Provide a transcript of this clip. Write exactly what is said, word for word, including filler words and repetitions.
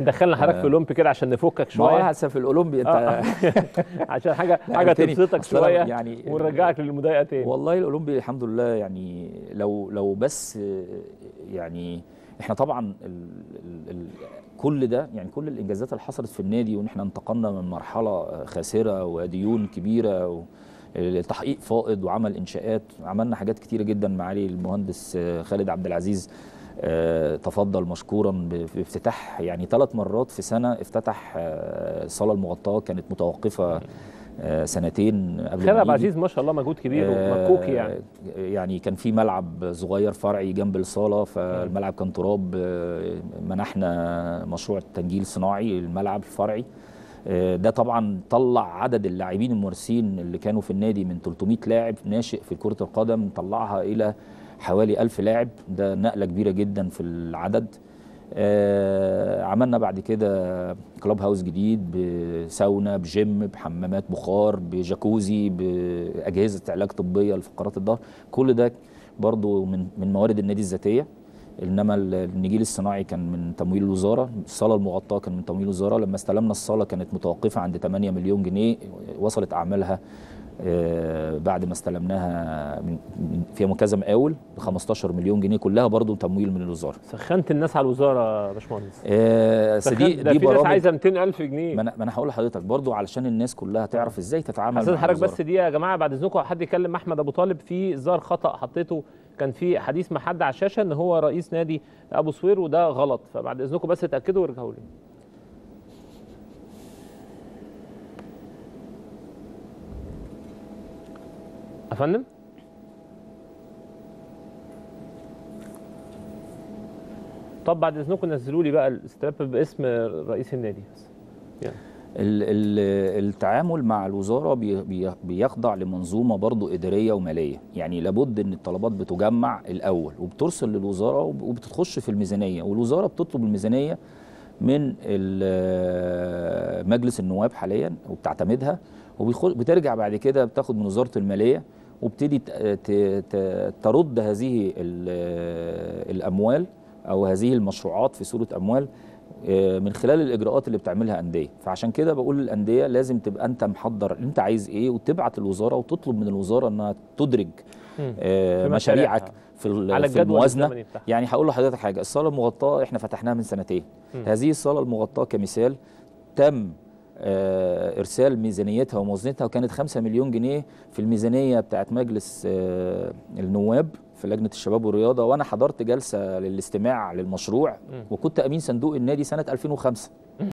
دخلنا حضرتك في الاولمبي كده عشان نفكك شويه. ما هو لسه في الاولمبي انت آه. عشان حاجه حاجه تبسطك شويه يعني ونرجعك للمضايقه تاني. والله الاولمبي الحمد لله، يعني لو لو بس يعني احنا طبعا ال ال ال كل ده، يعني كل الانجازات اللي حصلت في النادي، وان احنا انتقلنا من مرحله خاسره وديون كبيره لتحقيق فائض وعمل انشاءات، عملنا حاجات كتيره جدا. معالي المهندس خالد عبد العزيز تفضل مشكورا بافتتاح، يعني ثلاث مرات في سنه افتتح الصاله المغطاه، كانت متوقفه سنتين قبل خالد عبد العزيز ما شاء الله مجهود كبير ومكوكي. يعني يعني كان في ملعب صغير فرعي جنب الصاله، فالملعب كان تراب، منحنا مشروع تنجيل صناعي الملعب الفرعي. ده طبعا طلع عدد اللاعبين الممارسين اللي كانوا في النادي من ثلاثمائة لاعب ناشئ في كرة القدم، طلعها إلى حوالي ألف لاعب. ده نقلة كبيرة جدا في العدد. آه عملنا بعد كده كلوب هاوس جديد بساونا بجيم بحمامات بخار بجاكوزي بأجهزة علاج طبية لفقرات الظهر. كل ده برضو من من موارد النادي الذاتية. انما النجيل الصناعي كان من تمويل الوزاره، الصاله المغطاه كان من تمويل الوزاره. لما استلمنا الصاله كانت متوقفه عند ثمانية مليون جنيه، وصلت اعمالها بعد ما استلمناها فيها مكذا مقاول ب خمستاشر مليون جنيه، كلها برضو تمويل من الوزاره. سخنت الناس على الوزاره يا باشمهندس. آه دي دي في ناس عايزه مئتين ألف جنيه. ما انا هقول لحضرتك برضو علشان الناس كلها تعرف ازاي تتعامل مع الوزاره. حضرتك بس دي يا جماعه بعد اذنكم حد يكلم احمد ابو طالب في ظهر خطا حطيته، كان في حديث مع حد على الشاشه ان هو رئيس نادي ابو سوير وده غلط، فبعد اذنكم بس اتاكدوا وارجعوا لي. يا فندم طب بعد اذنكم نزلوا لي بقى الاستراب باسم رئيس النادي بس. يعني التعامل مع الوزاره بيخضع لمنظومه برضو اداريه وماليه، يعني لابد ان الطلبات بتجمع الاول وبترسل للوزاره وبتخش في الميزانيه، والوزاره بتطلب الميزانيه من مجلس النواب حاليا وبتعتمدها، وبترجع بعد كده بتاخد من وزاره الماليه وبتدي ترد هذه الاموال او هذه المشروعات في صوره اموال من خلال الاجراءات اللي بتعملها انديه. فعشان كده بقول للانديه لازم تبقى انت محضر انت عايز ايه، وتبعت الوزاره وتطلب من الوزاره انها تدرج آه مشاريعك في, على في الموازنه. يعني هقول لحضرتك حاجه، الصاله المغطاه احنا فتحناها من سنتين. م. هذه الصاله المغطاه كمثال تم آه ارسال ميزانيتها وموازنتها، وكانت خمسة مليون جنيه في الميزانيه بتاعت مجلس آه النواب في لجنه الشباب والرياضه، وانا حضرت جلسه للاستماع للمشروع وكنت امين صندوق النادي سنه ألفين وخمسة.